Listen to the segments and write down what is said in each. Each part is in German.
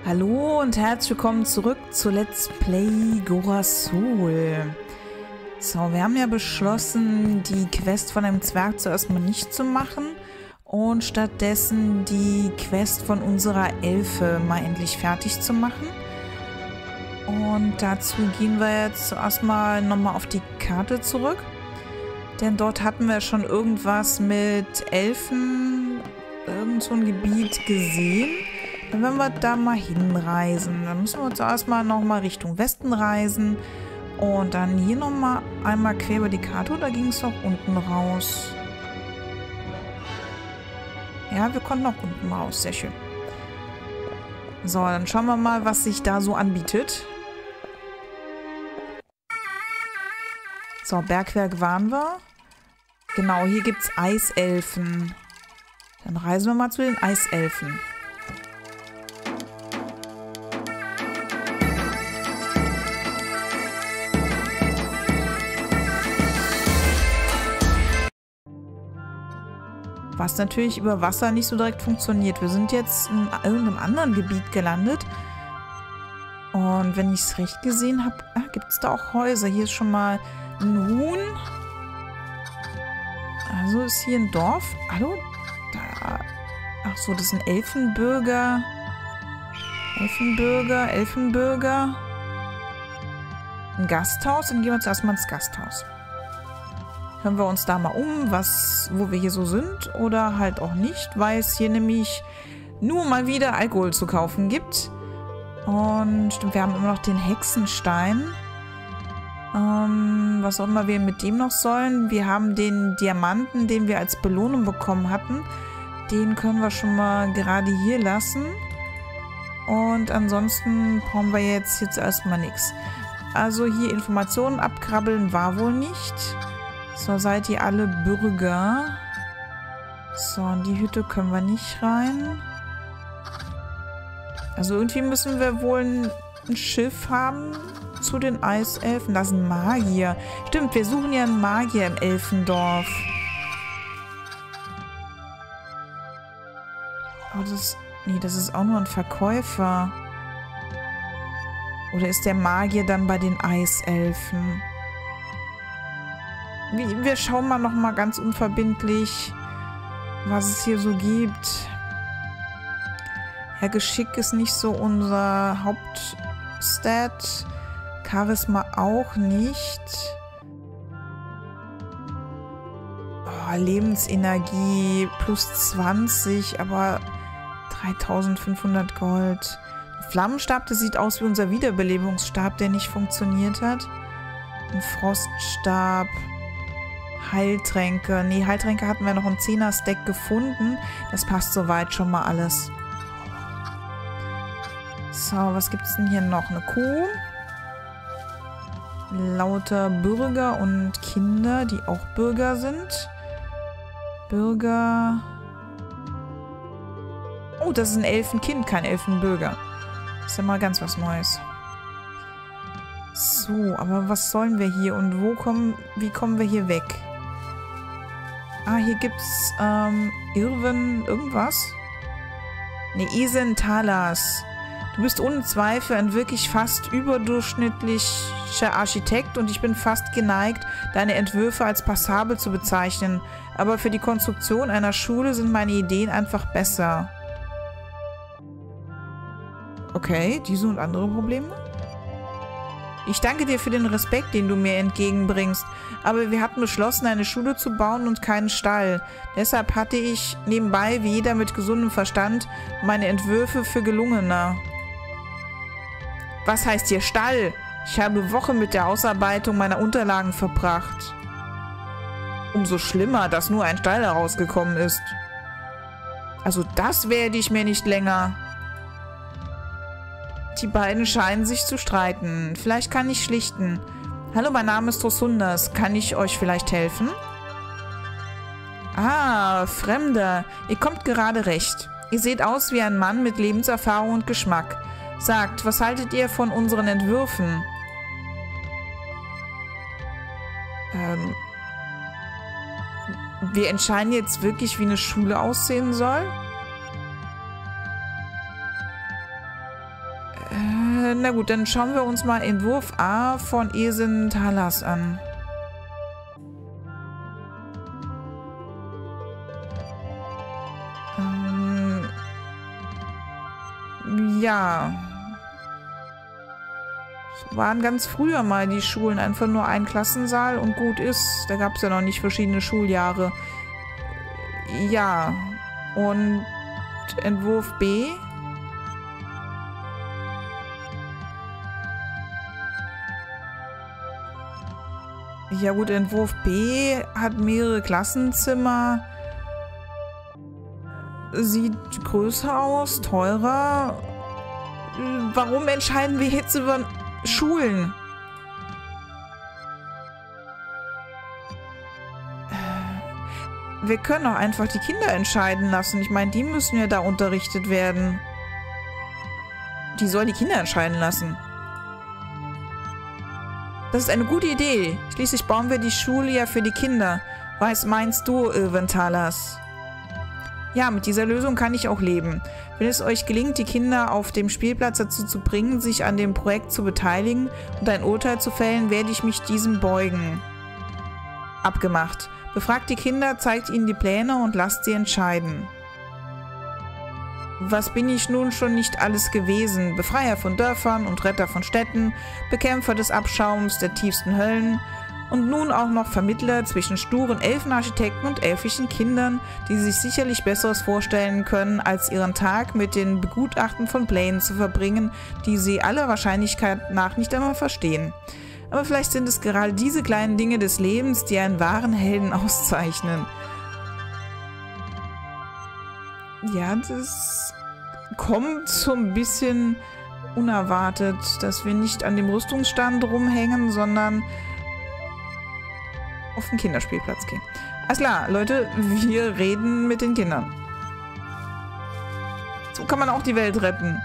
Hallo und herzlich willkommen zurück zu Let's Play Gorasol. So, wir haben ja beschlossen, die Quest von einem Zwerg zuerst mal nicht zu machen und stattdessen die Quest von unserer Elfe mal endlich fertig zu machen. Und dazu gehen wir jetzt zuerst mal nochmal auf die Karte zurück. Denn dort hatten wir schon irgendwas mit Elfen, irgend so ein Gebiet gesehen. Dann werden wir da mal hinreisen. Dann müssen wir zuerst mal nochmal Richtung Westen reisen. Und dann hier nochmal einmal quer über die Karte. Oder ging es noch unten raus? Ja, wir konnten auch unten raus. Sehr schön. So, dann schauen wir mal, was sich da so anbietet. So, Bergwerk waren wir. Genau, hier gibt es Eiselfen. Dann reisen wir mal zu den Eiselfen. Was natürlich über Wasser nicht so direkt funktioniert. Wir sind jetzt in irgendeinem anderen Gebiet gelandet. Und wenn ich es recht gesehen habe, gibt es da auch Häuser. Hier ist schon mal ein Huhn. Also ist hier ein Dorf. Hallo? Da. Ach so, das sind Elfenbürger. Elfenbürger. Ein Gasthaus. Dann gehen wir zuerst mal ins Gasthaus. Hören wir uns da mal um, wo wir hier so sind oder halt auch nicht, weil es hier nämlich nur mal wieder Alkohol zu kaufen gibt. Und wir haben immer noch den Hexenstein. Was auch immer wir mit dem noch sollen. Wir haben den Diamanten, den wir als Belohnung bekommen hatten. Den können wir schon mal gerade hier lassen. Und ansonsten brauchen wir jetzt erstmal nichts. Also hier Informationen abkrabbeln war wohl nicht. So, seid ihr alle Bürger. So, in die Hütte können wir nicht rein. Also irgendwie müssen wir wohl ein Schiff haben zu den Eiselfen. Das ist ein Magier. Stimmt, wir suchen ja einen Magier im Elfendorf. Oh, das ist auch nur ein Verkäufer. Oder ist der Magier dann bei den Eiselfen? Wir schauen mal nochmal ganz unverbindlich, was es hier so gibt. Ja, Geschick ist nicht so unser Hauptstat. Charisma auch nicht. Oh, Lebensenergie plus 20, aber 3500 Gold. Flammenstab, das sieht aus wie unser Wiederbelebungsstab, der nicht funktioniert hat. Ein Froststab. Heiltränke. Nee, Heiltränke hatten wir noch im 10er-Stack gefunden. Das passt soweit schon mal alles. So, was gibt es denn hier noch? Eine Kuh. Lauter Bürger und Kinder, die auch Bürger sind. Bürger. Oh, das ist ein Elfenkind, kein Elfenbürger. Das ist ja mal ganz was Neues. So, aber was sollen wir hier und wie kommen wir hier weg? Ah, hier gibt's Irwin irgendwas? Ne, Isen Talas. Du bist ohne Zweifel ein wirklich fast überdurchschnittlicher Architekt und ich bin fast geneigt, deine Entwürfe als passabel zu bezeichnen. Aber für die Konstruktion einer Schule sind meine Ideen einfach besser. Okay, diese und andere Probleme? Ich danke dir für den Respekt, den du mir entgegenbringst, aber wir hatten beschlossen, eine Schule zu bauen und keinen Stall. Deshalb hatte ich nebenbei, wie jeder mit gesundem Verstand, meine Entwürfe für gelungener. Was heißt hier Stall? Ich habe Wochen mit der Ausarbeitung meiner Unterlagen verbracht. Umso schlimmer, dass nur ein Stall herausgekommen ist. Also das werde ich mir nicht länger. Die beiden scheinen sich zu streiten. Vielleicht kann ich schlichten. Hallo, mein Name ist Rosundas. Kann ich euch vielleicht helfen? Ah, Fremder. Ihr kommt gerade recht. Ihr seht aus wie ein Mann mit Lebenserfahrung und Geschmack. Sagt, was haltet ihr von unseren Entwürfen? Wir entscheiden jetzt wirklich, wie eine Schule aussehen soll? Na gut, dann schauen wir uns mal Entwurf A von Esin Talas an. Ja. Es waren ganz früher mal die Schulen einfach nur ein Klassensaal und gut ist. Da gab es ja noch nicht verschiedene Schuljahre. Ja. Und Entwurf B. Ja gut, Entwurf B hat mehrere Klassenzimmer. Sieht größer aus, teurer. Warum entscheiden wir jetzt über Schulen? Wir können auch einfach die Kinder entscheiden lassen. Ich meine, die müssen ja da unterrichtet werden. Die sollen die Kinder entscheiden lassen. Das ist eine gute Idee. Schließlich bauen wir die Schule ja für die Kinder. Was meinst du, Esin Talas? Ja, mit dieser Lösung kann ich auch leben. Wenn es euch gelingt, die Kinder auf dem Spielplatz dazu zu bringen, sich an dem Projekt zu beteiligen und ein Urteil zu fällen, werde ich mich diesem beugen. Abgemacht. Befragt die Kinder, zeigt ihnen die Pläne und lasst sie entscheiden. Was bin ich nun schon nicht alles gewesen? Befreier von Dörfern und Retter von Städten, Bekämpfer des Abschaums der tiefsten Höllen und nun auch noch Vermittler zwischen sturen Elfenarchitekten und elfischen Kindern, die sich sicherlich Besseres vorstellen können, als ihren Tag mit den Begutachten von Plänen zu verbringen, die sie aller Wahrscheinlichkeit nach nicht einmal verstehen. Aber vielleicht sind es gerade diese kleinen Dinge des Lebens, die einen wahren Helden auszeichnen. Ja, das kommt so ein bisschen unerwartet, dass wir nicht an dem Rüstungsstand rumhängen, sondern auf den Kinderspielplatz gehen. Alles klar, Leute, wir reden mit den Kindern. So kann man auch die Welt retten.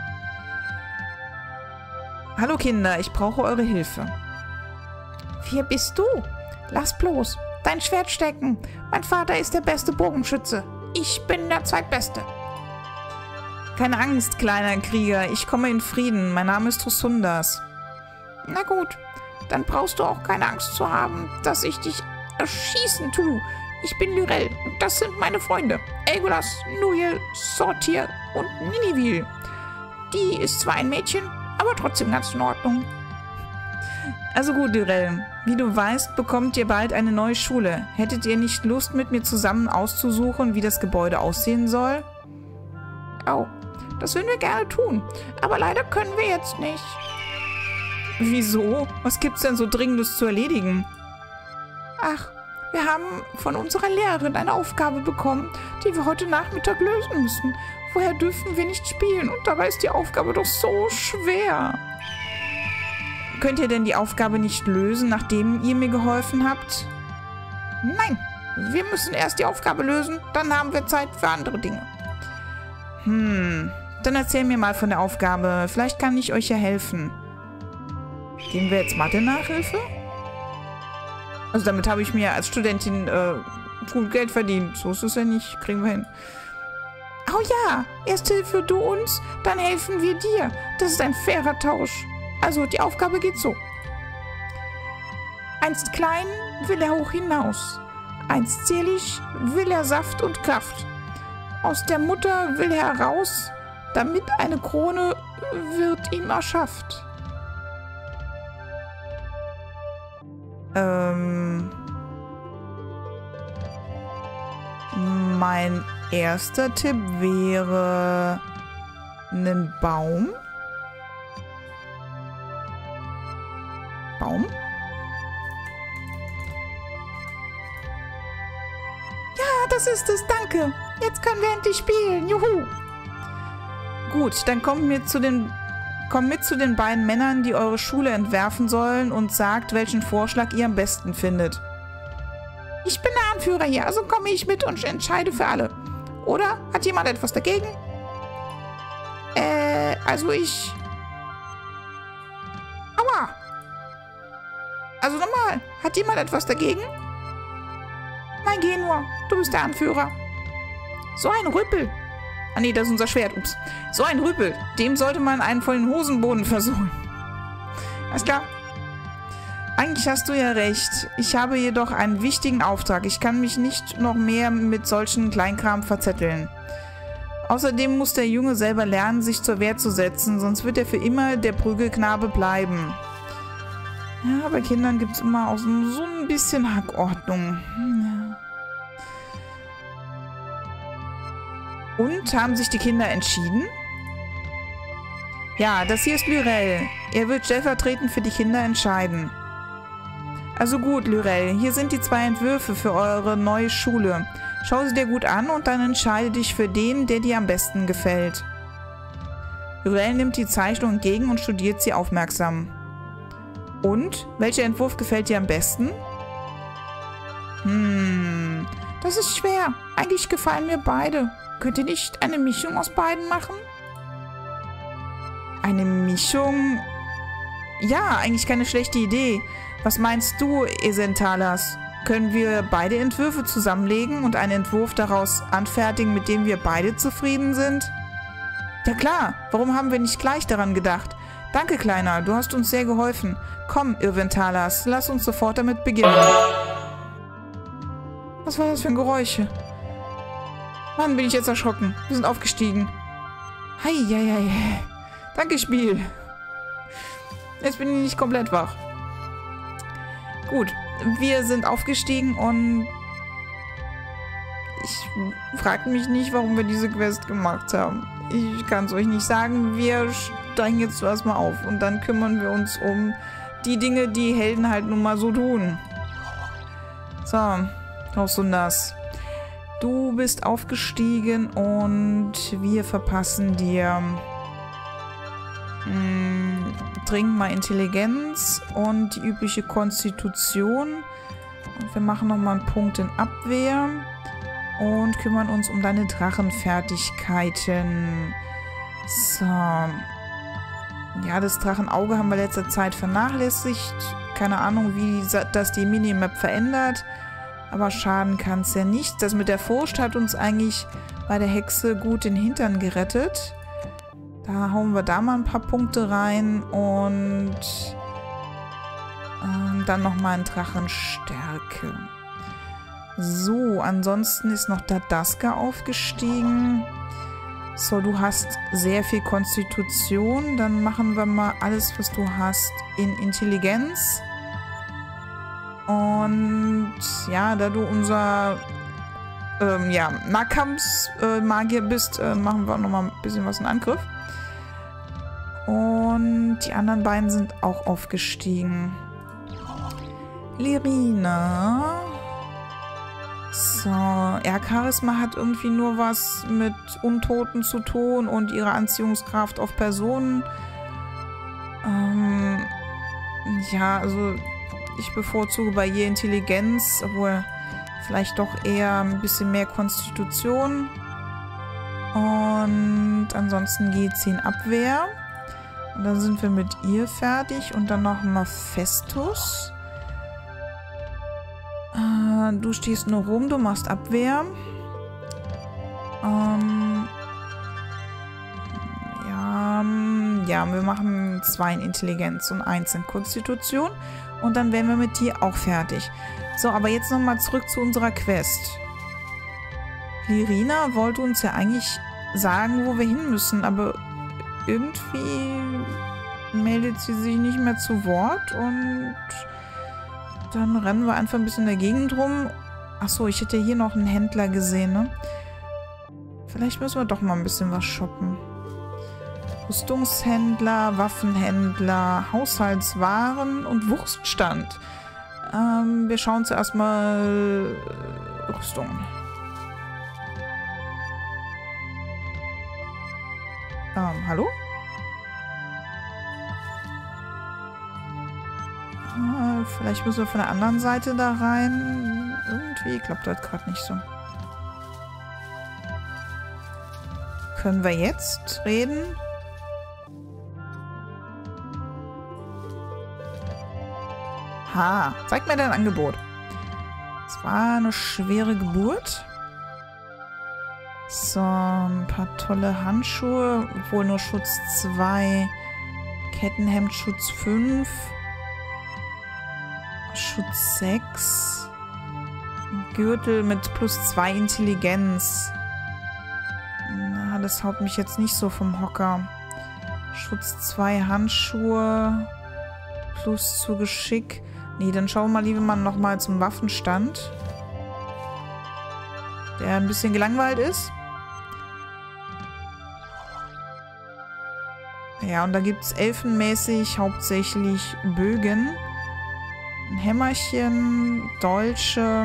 Hallo Kinder, ich brauche eure Hilfe. Wer bist du? Lass bloß dein Schwert stecken. Mein Vater ist der beste Bogenschütze. Ich bin der Zweitbeste. Keine Angst, kleiner Krieger. Ich komme in Frieden. Mein Name ist Trusundas. Na gut, dann brauchst du auch keine Angst zu haben, dass ich dich erschießen tue. Ich bin Lyrel und das sind meine Freunde. Elgolas, Nuil, Sortir und Ninivil. Die ist zwar ein Mädchen, aber trotzdem ganz in Ordnung. Also gut, Lyrel. Wie du weißt, bekommt ihr bald eine neue Schule. Hättet ihr nicht Lust, mit mir zusammen auszusuchen, wie das Gebäude aussehen soll? Oh, das würden wir gerne tun. Aber leider können wir jetzt nicht. Wieso? Was gibt's denn so Dringendes zu erledigen? Ach, wir haben von unserer Lehrerin eine Aufgabe bekommen, die wir heute Nachmittag lösen müssen. Woher dürfen wir nicht spielen? Und dabei ist die Aufgabe doch so schwer. Könnt ihr denn die Aufgabe nicht lösen, nachdem ihr mir geholfen habt? Nein, wir müssen erst die Aufgabe lösen, dann haben wir Zeit für andere Dinge. Dann erzähl mir mal von der Aufgabe. Vielleicht kann ich euch ja helfen. Geben wir jetzt Mathe-Nachhilfe? Also damit habe ich mir als Studentin gut Geld verdient. So ist es ja nicht. Kriegen wir hin. Oh ja, erst Hilfe du uns, dann helfen wir dir. Das ist ein fairer Tausch. Also, die Aufgabe geht so. Einst klein will er hoch hinaus. Einst zierlich will er Saft und Kraft. Aus der Mutter will er heraus, damit eine Krone wird ihm erschafft. Mein erster Tipp wäre einen Baum. Baum? Ja, das ist es, danke. Jetzt können wir endlich spielen, juhu. Gut, dann kommt mit zu den beiden Männern, die eure Schule entwerfen sollen und sagt, welchen Vorschlag ihr am besten findet. Ich bin der Anführer hier, also komme ich mit und entscheide für alle. Oder hat jemand etwas dagegen? Also ich... Aua! Also nochmal, hat jemand etwas dagegen? Nein, geh nur, du bist der Anführer. So ein Rüppel. Ah nee, das ist unser Schwert. Ups. So ein Rüpel. Dem sollte man einen vollen Hosenboden versohlen. Alles klar. Eigentlich hast du ja recht. Ich habe jedoch einen wichtigen Auftrag. Ich kann mich nicht noch mehr mit solchen Kleinkram verzetteln. Außerdem muss der Junge selber lernen, sich zur Wehr zu setzen, sonst wird er für immer der Prügelknabe bleiben. Ja, bei Kindern gibt es immer auch so ein bisschen Hackordnung. Und, haben sich die Kinder entschieden? Ja, das hier ist Lyrel. Er wird stellvertretend für die Kinder entscheiden. Also gut, Lyrel, hier sind die 2 Entwürfe für eure neue Schule. Schau sie dir gut an und dann entscheide dich für den, der dir am besten gefällt. Lyrel nimmt die Zeichnung entgegen und studiert sie aufmerksam. Und? Welcher Entwurf gefällt dir am besten? Das ist schwer. Eigentlich gefallen mir beide. Könnt ihr nicht eine Mischung aus beiden machen? Eine Mischung? Ja, eigentlich keine schlechte Idee. Was meinst du, Esentalas? Können wir beide Entwürfe zusammenlegen und einen Entwurf daraus anfertigen, mit dem wir beide zufrieden sind? Ja klar, warum haben wir nicht gleich daran gedacht? Danke, Kleiner, du hast uns sehr geholfen. Komm, Irventalas, lass uns sofort damit beginnen. Was war das für ein Geräusch? Mann, bin ich jetzt erschrocken. Wir sind aufgestiegen. Heieiei. Danke, Spiel. Jetzt bin ich nicht komplett wach. Gut, wir sind aufgestiegen und ich frage mich nicht, warum wir diese Quest gemacht haben. Ich kann es euch nicht sagen. Wir steigen jetzt zuerst mal auf und dann kümmern wir uns um die Dinge, die Helden halt nun mal so tun. So, Hausunders. Du bist aufgestiegen und wir verpassen dir trink mal Intelligenz und die übliche Konstitution. Und wir machen nochmal einen Punkt in Abwehr und kümmern uns um deine Drachenfertigkeiten. So. Ja, das Drachenauge haben wir letzter Zeit vernachlässigt. Keine Ahnung, wie das die Minimap verändert. Aber schaden kann es ja nicht. Das mit der Furcht hat uns eigentlich bei der Hexe gut den Hintern gerettet. Da hauen wir da mal ein paar Punkte rein und dann nochmal ein Drachenstärke. So, ansonsten ist noch Dadaska aufgestiegen. So, du hast sehr viel Konstitution. Dann machen wir mal alles, was du hast, in Intelligenz. Und ja, da du unser Nahkampfsmagier bist, machen wir nochmal ein bisschen was in Angriff. Und die anderen beiden sind auch aufgestiegen. Lyrina. So, ja, Charisma hat irgendwie nur was mit Untoten zu tun und ihre Anziehungskraft auf Personen. Ja, also ich bevorzuge bei ihr Intelligenz, obwohl vielleicht doch eher ein bisschen mehr Konstitution. Und ansonsten geht sie in Abwehr. Und dann sind wir mit ihr fertig. Und dann noch Mephistos. Du stehst nur rum, du machst Abwehr. Ja, wir machen 2 in Intelligenz und 1 in Konstitution. Und dann wären wir mit dir auch fertig. So, aber jetzt nochmal zurück zu unserer Quest. Lyrina wollte uns ja eigentlich sagen, wo wir hin müssen, aber irgendwie meldet sie sich nicht mehr zu Wort und dann rennen wir einfach ein bisschen in der Gegend rum. Achso, ich hätte hier noch einen Händler gesehen, ne? Vielleicht müssen wir doch mal ein bisschen was shoppen. Rüstungshändler, Waffenhändler, Haushaltswaren und Wurststand. Wir schauen zuerst mal Rüstungen. Hallo? Vielleicht müssen wir von der anderen Seite da rein. Irgendwie klappt das gerade nicht so. Können wir jetzt reden? Ha, zeig mir dein Angebot. Es war eine schwere Geburt. So, ein paar tolle Handschuhe. Wohl nur Schutz 2. Kettenhemd Schutz 5. Schutz 6. Gürtel mit +2 Intelligenz. Na, das haut mich jetzt nicht so vom Hocker. Schutz 2 Handschuhe. Plus zu Geschick. Nee, dann schauen wir mal lieber mal nochmal zum Waffenstand. Der ein bisschen gelangweilt ist. Ja, und da gibt es elfenmäßig hauptsächlich Bögen. Ein Hämmerchen, Dolche.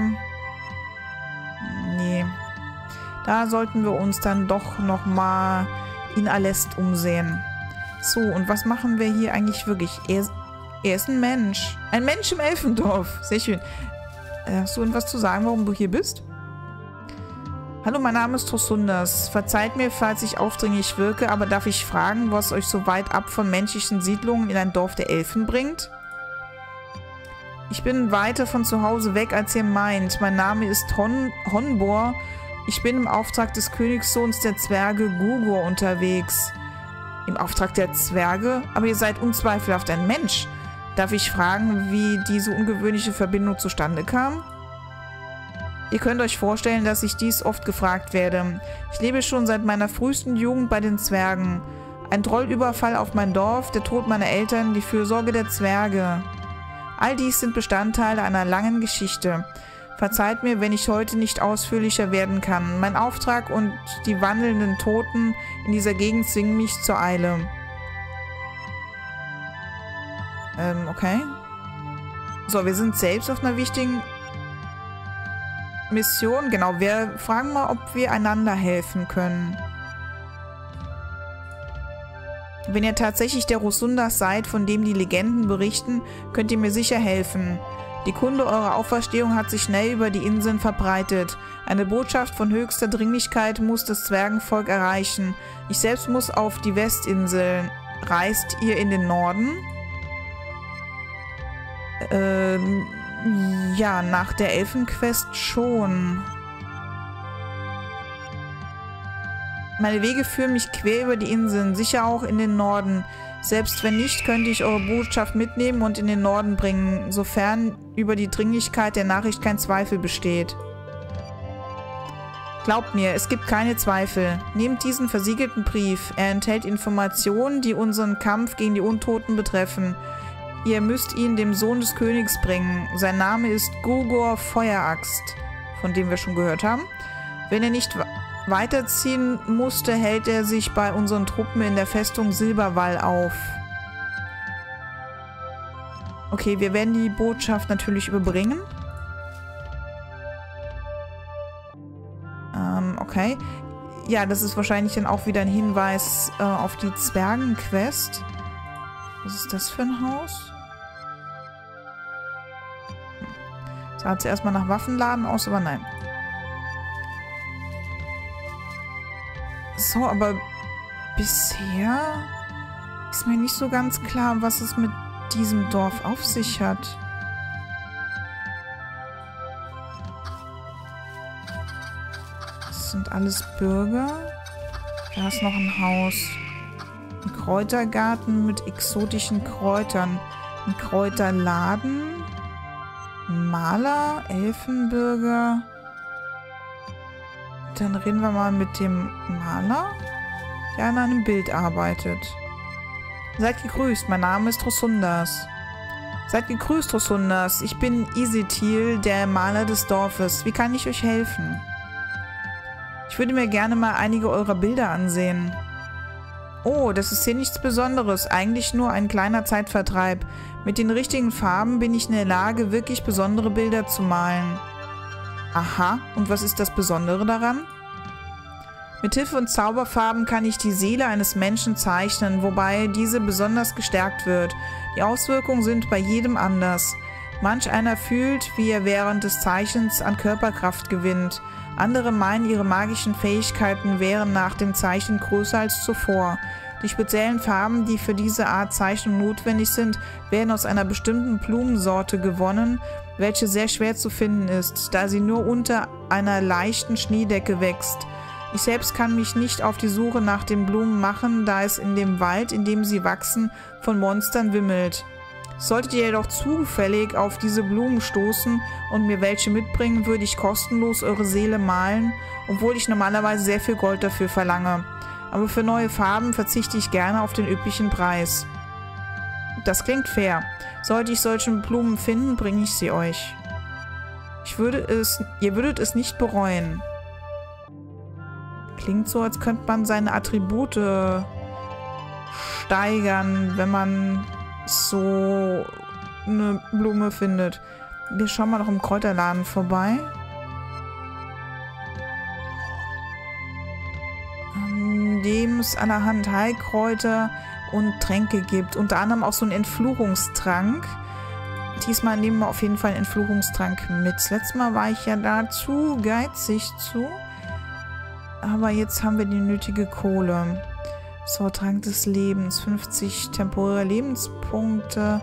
Nee. Da sollten wir uns dann doch nochmal in Alest umsehen. So, und was machen wir hier eigentlich wirklich? Er ist ein Mensch. Ein Mensch im Elfendorf. Sehr schön. Hast du irgendwas zu sagen, warum du hier bist? Hallo, mein Name ist Trosundas. Verzeiht mir, falls ich aufdringlich wirke, aber darf ich fragen, was euch so weit ab von menschlichen Siedlungen in ein Dorf der Elfen bringt? Ich bin weiter von zu Hause weg, als ihr meint. Mein Name ist Honbor. Ich bin im Auftrag des Königssohns der Zwerge Gugor unterwegs. Im Auftrag der Zwerge? Aber ihr seid unzweifelhaft ein Mensch. Darf ich fragen, wie diese ungewöhnliche Verbindung zustande kam? Ihr könnt euch vorstellen, dass ich dies oft gefragt werde. Ich lebe schon seit meiner frühesten Jugend bei den Zwergen. Ein Trollüberfall auf mein Dorf, der Tod meiner Eltern, die Fürsorge der Zwerge. All dies sind Bestandteile einer langen Geschichte. Verzeiht mir, wenn ich heute nicht ausführlicher werden kann. Mein Auftrag und die wandelnden Toten in dieser Gegend zwingen mich zur Eile. Okay. So, wir sind selbst auf einer wichtigen Mission. Genau, wir fragen mal, ob wir einander helfen können. Wenn ihr tatsächlich der Rosundas seid, von dem die Legenden berichten, könnt ihr mir sicher helfen. Die Kunde eurer Auferstehung hat sich schnell über die Inseln verbreitet. Eine Botschaft von höchster Dringlichkeit muss das Zwergenvolk erreichen. Ich selbst muss auf die Westinsel. Reist ihr in den Norden? Ja, nach der Elfenquest schon. Meine Wege führen mich quer über die Inseln, sicher auch in den Norden. Selbst wenn nicht, könnte ich eure Botschaft mitnehmen und in den Norden bringen, sofern über die Dringlichkeit der Nachricht kein Zweifel besteht. Glaubt mir, es gibt keine Zweifel. Nehmt diesen versiegelten Brief. Er enthält Informationen, die unseren Kampf gegen die Untoten betreffen. Ihr müsst ihn dem Sohn des Königs bringen. Sein Name ist Gugor Feueraxt, von dem wir schon gehört haben. Wenn er nicht weiterziehen musste, hält er sich bei unseren Truppen in der Festung Silberwall auf. Okay, wir werden die Botschaft natürlich überbringen. Okay. Ja, das ist wahrscheinlich dann auch wieder ein Hinweis auf die Zwergenquest. Was ist das für ein Haus? Sah zuerst mal nach Waffenladen aus, aber nein. So, aber bisher ist mir nicht so ganz klar, was es mit diesem Dorf auf sich hat. Das sind alles Bürger. Da ist noch ein Haus. Ein Kräutergarten mit exotischen Kräutern. Ein Kräuterladen. Ein Maler, Elfenbürger. Dann reden wir mal mit dem Maler, der an einem Bild arbeitet. Seid gegrüßt, mein Name ist Trosundas. Seid gegrüßt, Trosundas. Ich bin Isitil, der Maler des Dorfes. Wie kann ich euch helfen? Ich würde mir gerne mal einige eurer Bilder ansehen. Oh, das ist hier nichts Besonderes. Eigentlich nur ein kleiner Zeitvertreib. Mit den richtigen Farben bin ich in der Lage, wirklich besondere Bilder zu malen. Aha, und was ist das Besondere daran? Mit Hilfe von Zauberfarben kann ich die Seele eines Menschen zeichnen, wobei diese besonders gestärkt wird. Die Auswirkungen sind bei jedem anders. Manch einer fühlt, wie er während des Zeichnens an Körperkraft gewinnt. Andere meinen, ihre magischen Fähigkeiten wären nach dem Zeichnen größer als zuvor. Die speziellen Farben, die für diese Art Zeichnung notwendig sind, werden aus einer bestimmten Blumensorte gewonnen, welche sehr schwer zu finden ist, da sie nur unter einer leichten Schneedecke wächst. Ich selbst kann mich nicht auf die Suche nach den Blumen machen, da es in dem Wald, in dem sie wachsen, von Monstern wimmelt. Solltet ihr jedoch zufällig auf diese Blumen stoßen und mir welche mitbringen, würde ich kostenlos eure Seele malen, obwohl ich normalerweise sehr viel Gold dafür verlange. Aber für neue Farben verzichte ich gerne auf den üblichen Preis. Das klingt fair. Sollte ich solche Blumen finden, bringe ich sie euch. Ihr würdet es nicht bereuen. Klingt so, als könnte man seine Attribute steigern, wenn man so eine Blume findet. Wir schauen mal noch im Kräuterladen vorbei. In dem es allerhand Heilkräuter und Tränke gibt. Unter anderem auch so einen Entfluchungstrank. Diesmal nehmen wir auf jeden Fall einen Entfluchungstrank mit. Das letzte Mal war ich ja da zu geizig zu. Aber jetzt haben wir die nötige Kohle. So, Trank des Lebens. 50 temporäre Lebenspunkte.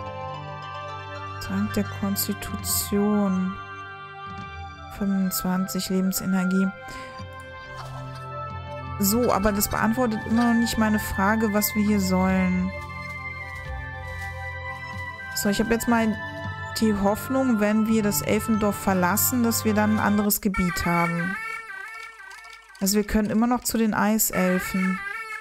Trank der Konstitution. 25 Lebensenergie. So, aber das beantwortet immer noch nicht meine Frage, was wir hier sollen. So, ich habe jetzt mal die Hoffnung, wenn wir das Elfendorf verlassen, dass wir dann ein anderes Gebiet haben. Also wir können immer noch zu den Eiselfen.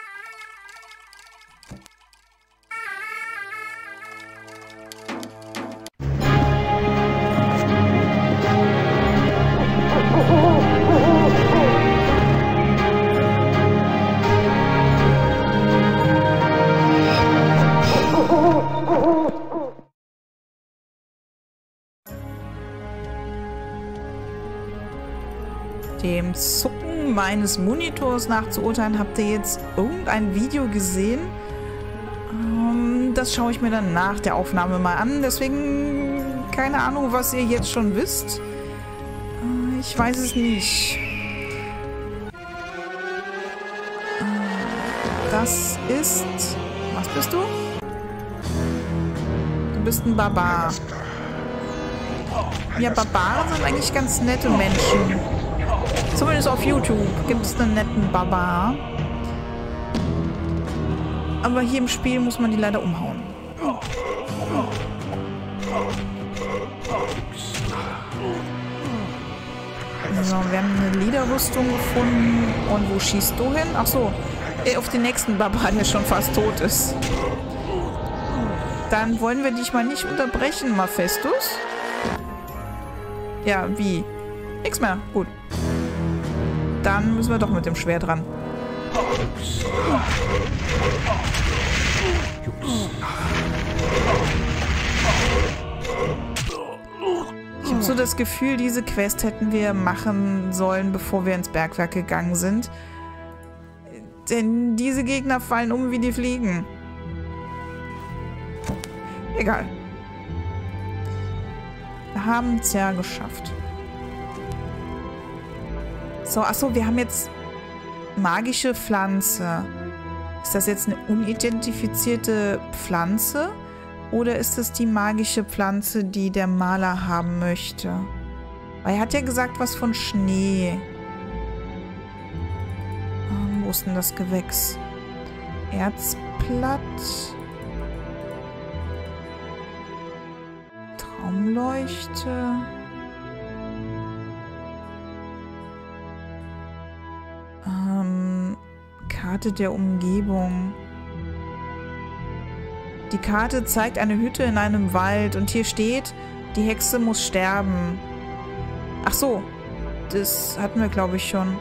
Dem Zucken meines Monitors nachzuurteilen, habt ihr jetzt irgendein Video gesehen? Das schaue ich mir dann nach der Aufnahme mal an. Deswegen keine Ahnung, was ihr jetzt schon wisst. Ich weiß es nicht. Das ist... Was bist du? Du bist ein Barbar. Ja, Barbaren sind eigentlich ganz nette Menschen. Zumindest auf YouTube gibt es einen netten Barbar. Aber hier im Spiel muss man die leider umhauen. So, wir haben eine Lederrüstung gefunden. Und wo schießt du hin? Ach so, auf den nächsten Barbar, der schon fast tot ist. Dann wollen wir dich mal nicht unterbrechen, Mephistos. Ja, wie? Nix mehr. Gut. Dann müssen wir doch mit dem Schwert ran. Ich habe so das Gefühl, diese Quest hätten wir machen sollen, bevor wir ins Bergwerk gegangen sind. Denn diese Gegner fallen um wie die Fliegen. Egal. Wir haben es ja geschafft. So, achso, wir haben jetzt magische Pflanze. Ist das jetzt eine unidentifizierte Pflanze? Oder ist es die magische Pflanze, die der Maler haben möchte? Weil er hat ja gesagt, was von Schnee. Wo ist denn das Gewächs? Erzblatt. Traumleuchte. Karte der Umgebung. Die Karte zeigt eine Hütte in einem Wald und hier steht, die Hexe muss sterben. Ach so, das hatten wir, glaube ich, schon.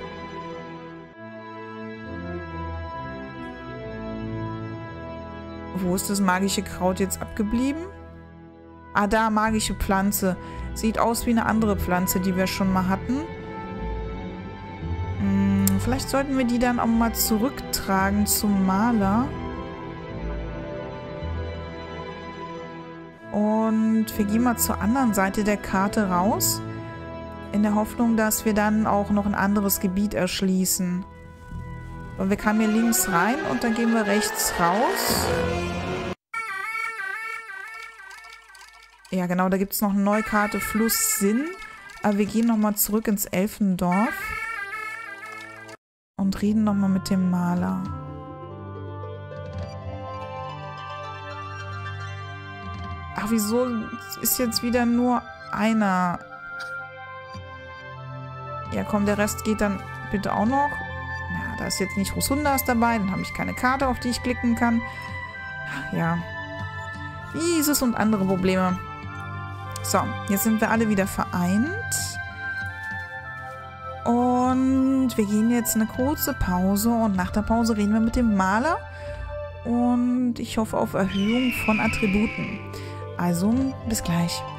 Wo ist das magische Kraut jetzt abgeblieben? Ah, da, magische Pflanze. Sieht aus wie eine andere Pflanze, die wir schon mal hatten. Vielleicht sollten wir die dann auch mal zurücktragen zum Maler. Und wir gehen mal zur anderen Seite der Karte raus. In der Hoffnung, dass wir dann auch noch ein anderes Gebiet erschließen. Und wir kamen hier links rein und dann gehen wir rechts raus. Ja, genau, da gibt es noch eine neue Karte, Fluss Sinn. Aber wir gehen nochmal zurück ins Elfendorf. und reden nochmal mit dem Maler. Ach, wieso ist jetzt wieder nur einer? Ja, komm, der Rest geht dann bitte auch noch. Ja, da ist jetzt nicht Rosundas dabei, dann habe ich keine Karte, auf die ich klicken kann. Ja. Dieses und andere Probleme. So, jetzt sind wir alle wieder vereint. Und wir gehen jetzt eine kurze Pause und nach der Pause reden wir mit dem Maler. Und ich hoffe auf Erhöhung von Attributen. Also, bis gleich.